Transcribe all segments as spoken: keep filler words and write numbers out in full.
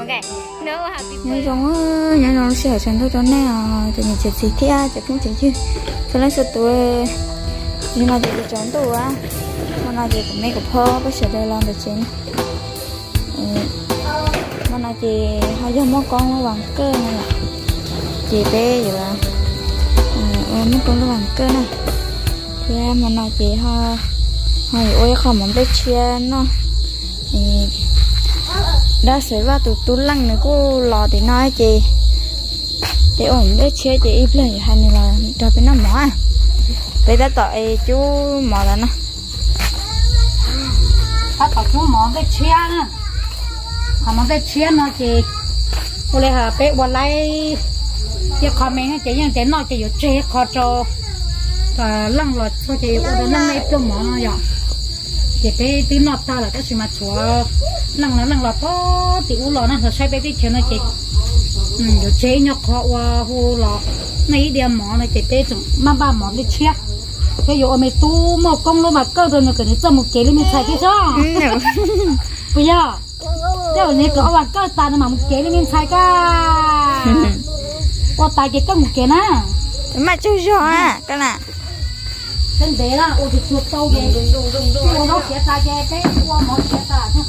một cái nữa happy nhớ giống nhớ giống sửa chân thôi cho nên à thì mình chỉ xịt thia chỉ cũng chỉ chứ cho nên sửa tuổi nhưng mà chỉ chọn tuổi á mà nói chỉ cũng mấy cái phơ với sửa đây làm được chính mà nói chỉ hai giờ mất con nó bằng cơ này ạ chị bé vậy là mất con nó bằng cơ này thì mà nói chỉ ha hai ôi không muốn biết chia nó đã xảy ra tụt tụt lăng nữa cô lò thì nói chị để ổn để chia chị ít lại hay là cho cái nó mỏ à để ta tội chú mỏ là nó ta tội chú mỏ để chia nữa họ mỏ để chia nó chị cô lấy hà bé qua lấy chị khó mình chị nhưng chị nói chị có chia khó cho và lăng lọt cho chị cô đã lăng lấy cho mỏ nó vậy chị bé tí nọt ta là cái gì mà chúa lăng nó lăng lọt to thì u lọt nó phải sai bé tí chuyện nó chị ừ rồi chế nhóc họ qua hồ lọt này đi mỏ này chị bé chúng mà ba mỏ đi chia cái dụ mày tu một công luôn mà cơ rồi mà cái này cho một kế lên mình xài cái sao bây giờ cái này có bạn cơ ta mà một kế lên mình xài cả qua tay cái cơ một kế na mà chơi gió à cái nào nên thế là ôi thì chuột sâu về chuột nó chia ta che cái qua món chia ta chứ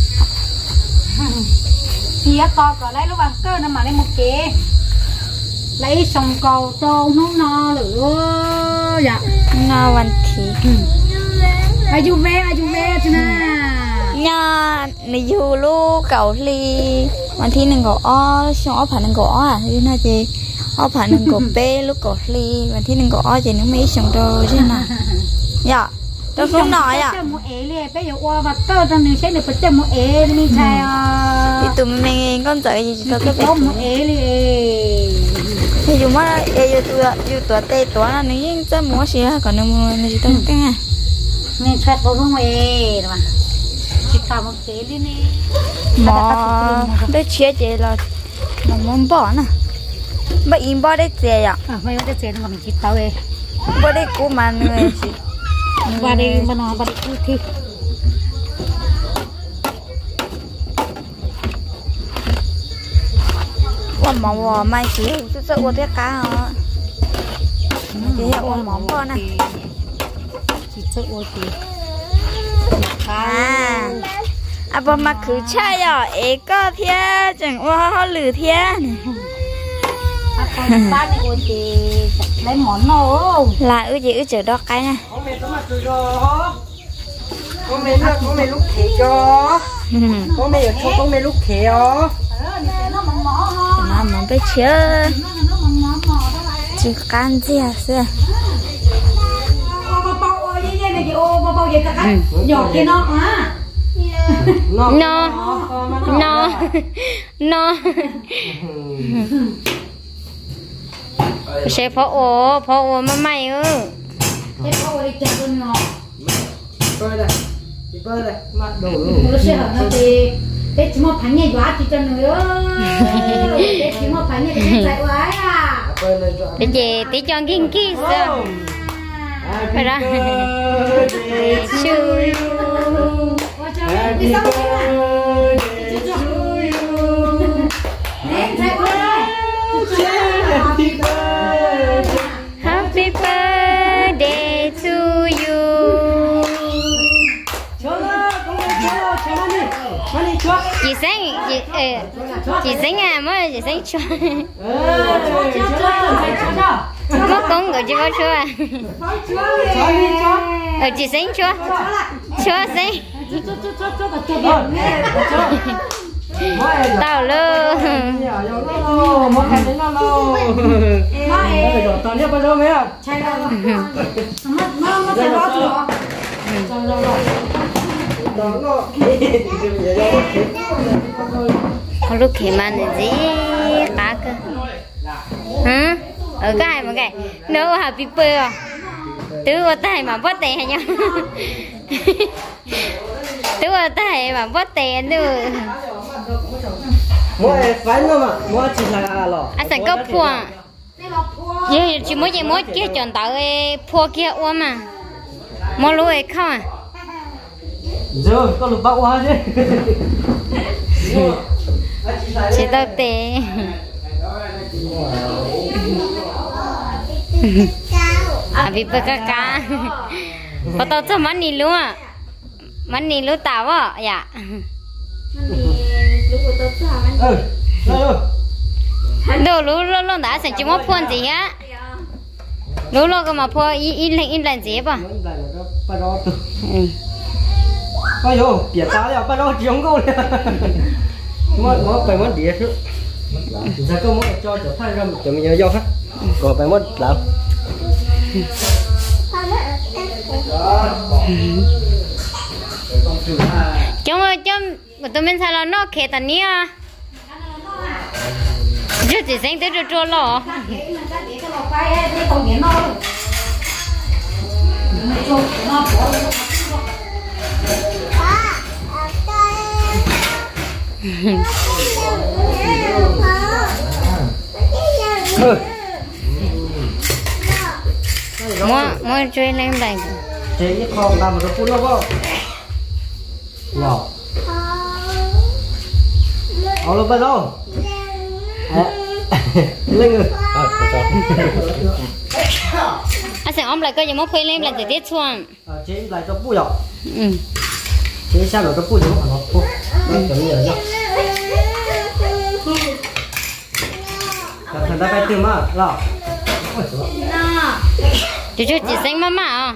chia to cả lấy lúc bằng cơ nó mà lấy một kế lấy sòng cầu cho nó no lửa dạ noวันทีอายุเวอายุเวชนะ no ในยูลูกเก่าลีวันที่หนึ่งก็อ้อช่องอ้อผ่านหนึ่งก็อ้ออ่ะที่น่าจะอ้อผ่านหนึ่งก็เป้ลูกก็ลีวันที่หนึ่งก็อ้อจะนึกไม่ช่องโตใช่ไหมอย่าตัวฟุ้งหน่อยอ่ะเจ้าโมเอเลยไปอยู่ว่าบัตเตอร์ตอนนึงใช้ในปัจจัยโมเอนี่ใช่อ่ะที่ตุ่มมันเองก็ใจตัวก็เป็นโมเอเลย thì dù mà yêuตัวyêuตัวเตะตัวนั่นนี่ยิ่งจะมัวเสียก่อนนึงมันจะต้องกันไงนี่แทบตัวโมเอหรือเปล่าจิตตาโมเอเลยนี่หมอได้เชี่ยเจเราหมอมันบ่อน่ะไม่อินบ่ได้เจียอ่ะไม่ได้เจียต้องมีจิตตาเองบ่ได้กู้มันเลยสิบ่ได้บ่นอนบ่ได้กู้ที่ว่าหมอว่าไม่สิจะจะอวดเรียกก้าเหรอเดี๋ยวอวดหมอพ่อนะจิตจะอวดที่อ่าอ่ะพอมาคือใช่อ่ะเอก็เทียจังว่าเขาหรือเทียอ่ะตอนบ้านอวดที่lấy món nô là ư gì ư chở đó cái này có mẹ có mặt rồi có mẹ có mẹ lúc khỉ cho có mẹ cho có mẹ lúc khỉ ó nó muốn biết chưa chỉ can gì à xưa nhỏ kia nó á no no no sẽ phô ô phô ô mà mày ư thế phô đi chặt luôn ngọ bơi đây bơi đây mặt đổ nó sẽ hở nó thì thế chỉ một phản nhảy quá thì cho nữa thế chỉ một phản nhảy thì chạy quá à để về tí cho kinh kỳ sao phải đó chui Happy birthday to you. Happy birthday. Happy birthday to you. Chị sinh chị chị sinh à mới chị sinh cho. Có con của chị có chưa à? Ờ chị sinh chưa? Chưa sinh. Tao lơ. Một cái đến nó lô. Nó phải toàn nhớ bao nhiêu mấy à? Chạy đâu? Mất mất mất phải đó chưa? Chạy đâu rồi? Đó nó. Con lúc khi mà gì cá cơ? Hả? Ở cái mà cái no happy birthday. Tứ ở tay mà bắt tay hay nhau. Tứ ở tay mà bắt tay nữa. Mua phải nữa mà, mua chỉ là lọ. Anh sẽ có phua. Vậy chỉ muốn gì muốn kia chọn tạo phua kia ôm mà. Mua lúa không à? Rồi, có lục bão quá chứ. chỉ tao tê à bị bơ cá cá có tao cho mắm nì luôn à mắm nì luôn tao á dạ ừ đồ lú lú lú đã sản chúng nó phun gì á lú lú cái mà phun in in lên in lên gì bà ôi yo bịa ta đấy bắt đầu chống câu này mất mất phải mất đĩa chứ giờ có mất cho trở thành ra một cái mình do hết còn phải mất làm chúng ơi chúng một tụi mình sao là nó khét tận nia chứ chỉ xem tới rồi rồi lo mua mua chơi lên đây chế cái kho làm một cái phun không nhỏเอาลงไปแล้วเล่นเลยอ่ะจอด à sẽ ông lại coi những món phơi lên là để tiết xuân chế lại cho bụi rồi ừ chế sao rồi cho bụi rồi nó bụi nó kiểu như vậy thằng ta phải tìm mà là chú chú chỉ xanh mama à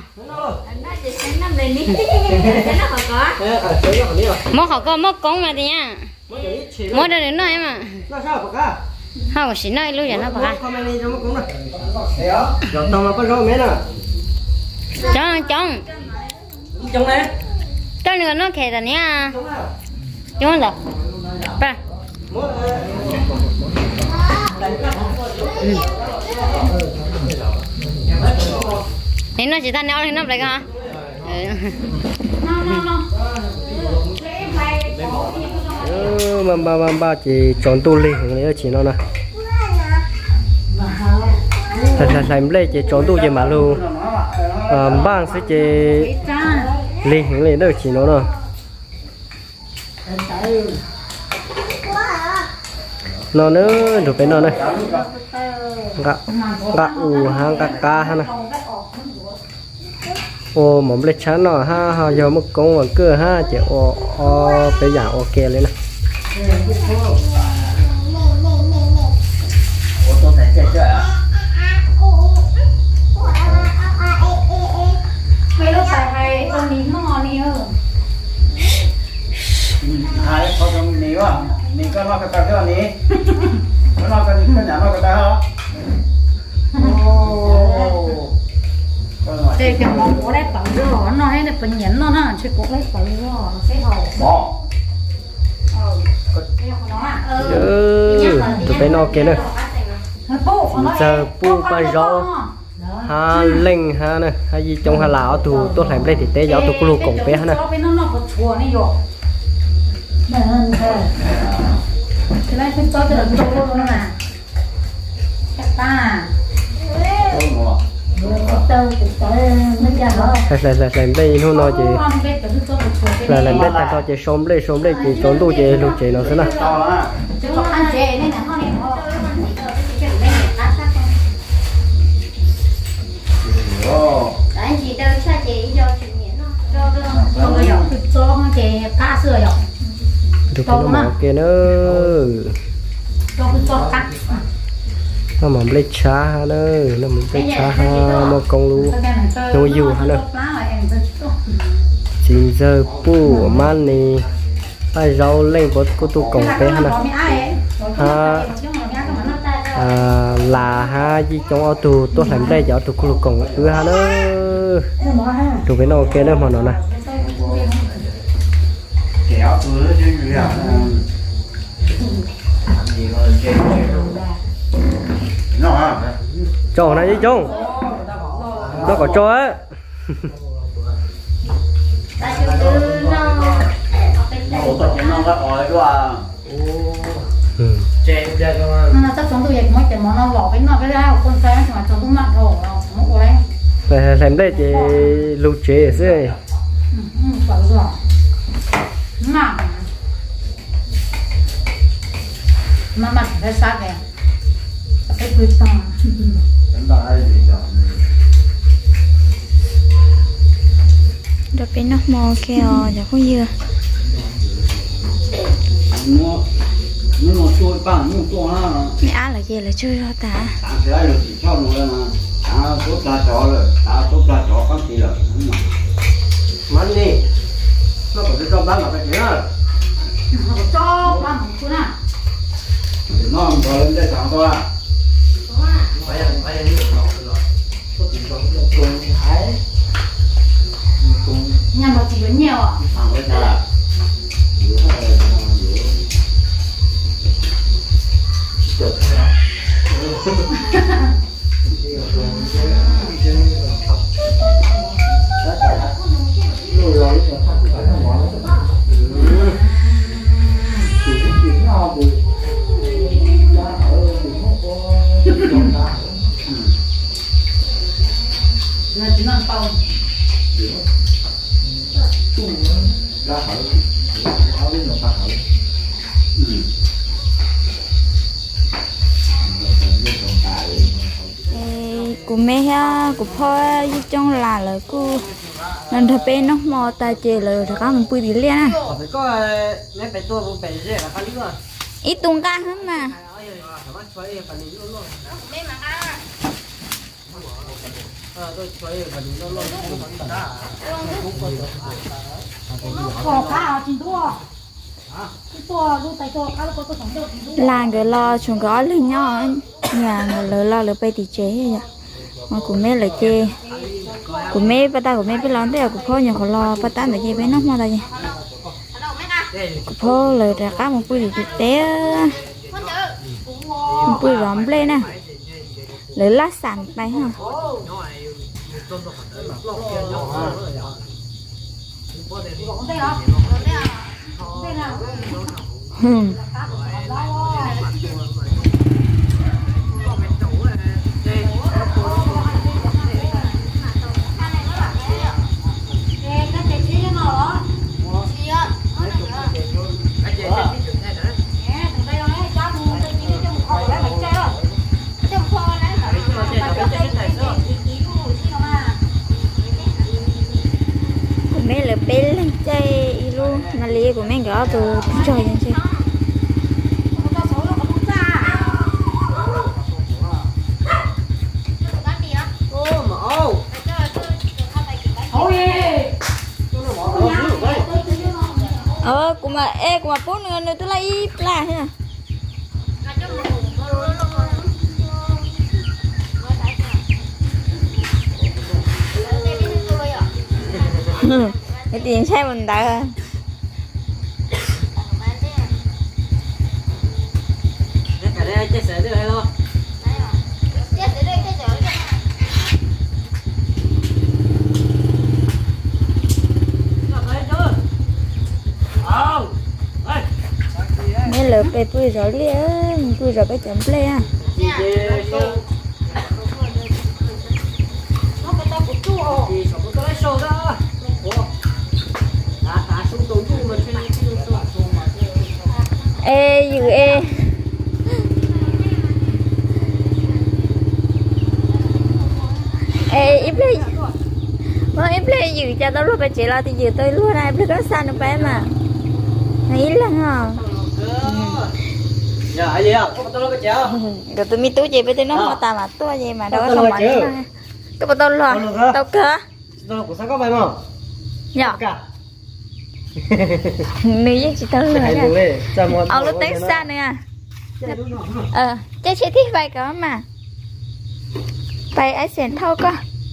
mua họ có mua công mà thì nha mua được đến nơi mà không chỉ nơi luôn vậy nó bà chọn tao mà có rau mẹ nè chọn chọn chọn này cho nữa nó khè rồi nha chọn rồi ba nên nó chỉ ta nấu lên nó lại hả ừ mà ba ba ba chỉ chọn tu li nữa chỉ nó nè thật là làm lấy chỉ chọn tu chỉ mà luôn à bang sẽ chỉ li hình lên đó chỉ nó nè nó nữa được cái nó này gạ gạ u ha gạ cá ha nè ô mắm lết chán nó ha ha giờ mất công mà cứ ha chỉ ô ô bây giờ ok lên nè ô tôi thấy chơi chơi à mấy lúc tại hay con nín nó ngon đi hơn hai con trong níu à níu con lo cái cái ní con lo cái cái nhà lo cái ta hả đây cái món của đấy tỏi rồi nó hay là phần nhẫn nó ha chứ cũng lấy tỏi rồi sẽ hầu bò ừ tụi bé nó kia nè giờ pu ba rau ha linh ha nè hay gì trong hà lão tụ tốt làm đây thì té giáo tụ lu cổng bé ha nè cái này phải cho được đồ luôn nè chắc ta là là là làm đây nó nói chị là làm đây ta cho chị xôm đây xôm đây chị chọn tu chị lục chị nó thế nào ăn chè này nè con này anh chị đâu cho chị cho chị nhỉ nó cho cho cho cho chè cá sữa rồi được cái nó kia nữa cho cho cắt nó mầm lấy chá ha nữa nó mầm lấy chá ha một con luôn nó yêu ha nữa chín giờ pu man nè ai rau lên bớt cô tu cổng bé ha nè ha à là ha gì trong ô tô tôi làm đây giờ tôi cô cổng cứ ha nữa tụi bé nó ok nữa mà nó nè kéo cứ như vậy à gì rồi chơi nó à cho này chứ chung nó có cho á ủa tôi chỉ nó có ỏi quá chơi chơi không nó chắc chúng tôi dạy mỗi cái món nó bỏ cái nó cái ra con sáng mà chúng tôi mặn rồi nó không có đấy làm đây thì lưu chế chứ phải rồi nặng mà mà phải sát kìa cái quyết tâm đợt bên nó mò keo giờ không dưa nó nó trôi bằng nó trôi ha mẹ ăn là gì là chơi đó ta sáng sớm rồi thì cho nó mà à tốt ra chó rồi à tốt ra chó con gì rồi mắn đi nó có cái trong bán là cái gì đó cho ba một chút nào nó không có lên đây sáng thôi à phải là phải là đi học rồi có gì đó cùng thái cùng nhà nó chỉ có nhiều à thằng cái là là chỉ làm tàu của mẹ ha củaพ่อ trong là là cô lần thập bên nó mò ta chè là thằng con mình bươi đi lên à phải có mấy phải tua cũng phải dễ là cái lý ít tung ca hết mà khổ khá à chín tua tua lúc tay tua khá là có có sống được làng cái lo chúng có lên nhau nhà người lớn lo lớn bay thì chế vậy mà của mẹ là chê của mẹ bắt ta của mẹ biết lón thế củaพ่อnhà họ lo bắt ta phải chê bé nó mà đây củaพ่อlời ra cá một bữa thì té một bữa rõm lên nè lấy lá sàn bay ha hmm. Mẹ là bé lên chơi luôn mà lì của mẹ gõ từ trời lên chơi ờ của mà ê của mà bốn người nữa tôi lấy là thế nào cái tiền xe mình đã cái đây chia sẻ được hay không mấy lợp cái bươi rồi liền bươi rồi cái chấm play à ê dữ ê ê ít play mà ít play dữ cho tao lúc phải chỉ là thì dữ tôi luôn này play có sao nó bé mà nghĩ là hả giờ ai gì à có tôi cái chéo rồi tôi mi tú gì với tôi nó mà ta mà tôi gì mà đâu có không mạnh cái bắt tôi lo tao cơ tôi cũng sao có bài mà nhở nữ với chị tao lừa nha ông lúc tết xa nữa à ờ chắc sẽ thích bài cả mà bài ấy xẻn thâu cơ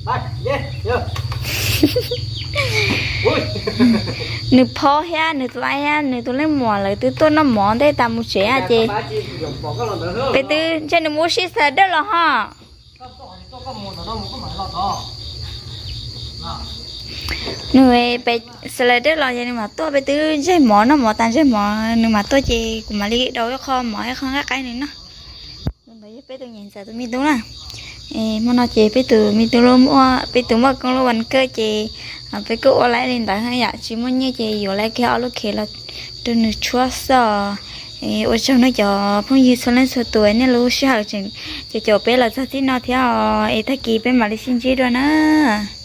nữ po ha nữ lại ha nữ tôi lấy mỏ lại tôi tôi nó mỏ đây tao một chế à chị bây giờ cho nữ mua xí xả đó là ha người bé sẽ đó là vậy mà tôi bây giờ chơi mỏ nó mỏ tan chơi mỏ nhưng mà tôi chỉ cũng mà đi đâu có kho mỏ không các cái nữa nó bây giờ bé tôi nhìn sao tôi mi đúng nè mà nó chỉ bé từ mi từ luôn mua bé từ mua con luôn bánh cơ chị bé cứ lại lên tại hay vậy chỉ muốn như chị vừa lại cái áo lúc kia là tôi nữ chúa sợ ở trong nó cho phong như số lên số tuổi nên lúc sau chừng cho cho bé là sao thì nó theo ấy thắc kỳ bé mà đi xin chi rồi nè